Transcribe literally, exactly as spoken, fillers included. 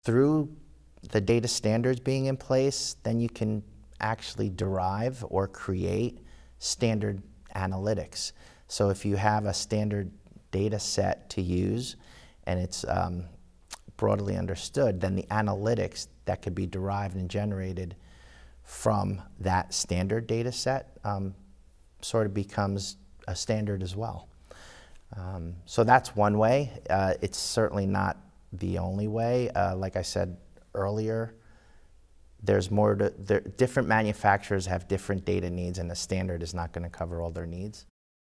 through the data standards being in place, then you can actually derive or create standard analytics. So if you have a standard data set to use and it's um, broadly understood, then the analytics that could be derived and generated from that standard data set um, sort of becomes a standard as well. Um, so that's one way. Uh, it's certainly not the only way. Uh, like I said earlier, there's more to, there, different manufacturers have different data needs, and the standard is not going to cover all their needs.